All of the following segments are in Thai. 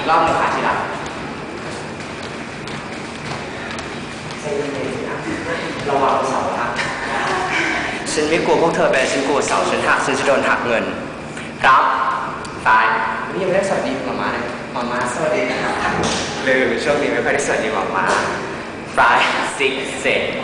รอบหนึ่งค่ะที่รักใจเย็นๆนะระวังเสาหักฉันไม่กลัวพวกเธอไปฉันกลัวเสาฉันหักฉันจะโดนหักเงินครับตายนี่ยังไม่ได้สวัสดีหมาเลยหมาสวัสดีนะครับลืมช่วงนี้ไม่ค่อยได้สวัสดีหมา5 6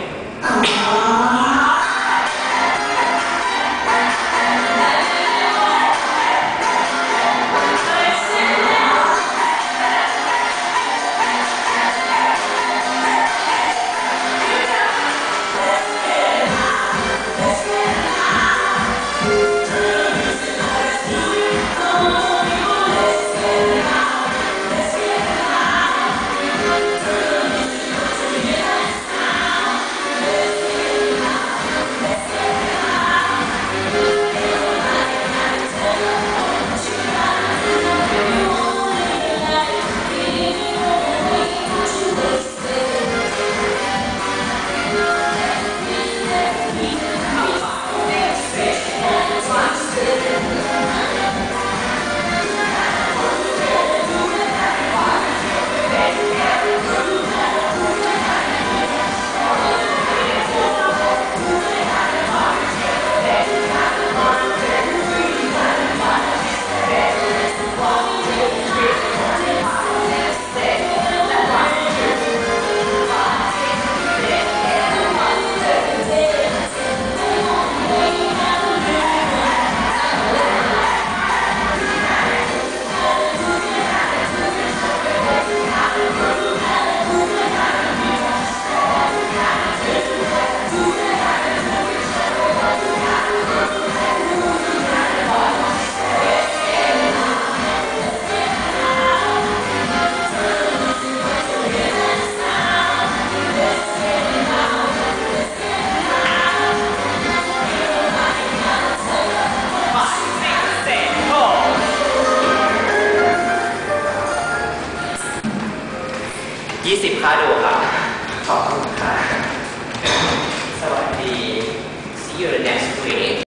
720ค่าดูครับขอบคุณค่ะสวัสดี See you the next week